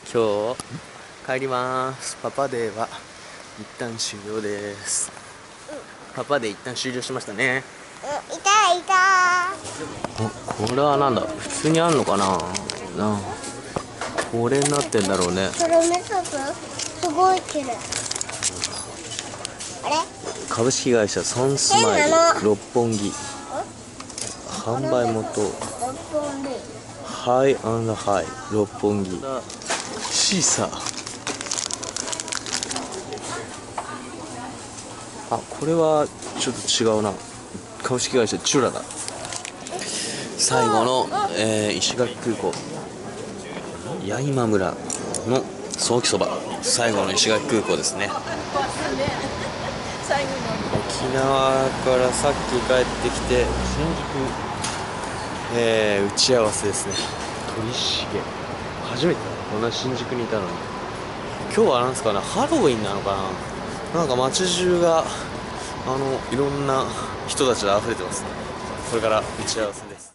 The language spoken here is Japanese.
今日帰ります。パパデーは一旦終了です。パパデー一旦終了しましたね。 いたいた。 これはなんだ、普通にあんのかな。これになってんだろうね。 それ見たぞ。すごい綺麗。あれ？ 株式会社ソンスマイル六本木。販売元六本木。 ハイアンドハイ六本木。シーサー。あ、これはちょっと違うな。株式会社チュラだ。最後の、石垣空港八重間村のソーキそば。最後の石垣空港ですね。沖縄からさっき帰ってきて新宿、打ち合わせですね。鳥重初めてだ、こんな新宿にいたのに。今日はなんですかね、ハロウィンなのかな。なんか街中がいろんな人たちで溢れてますね。これから打ち合わせです。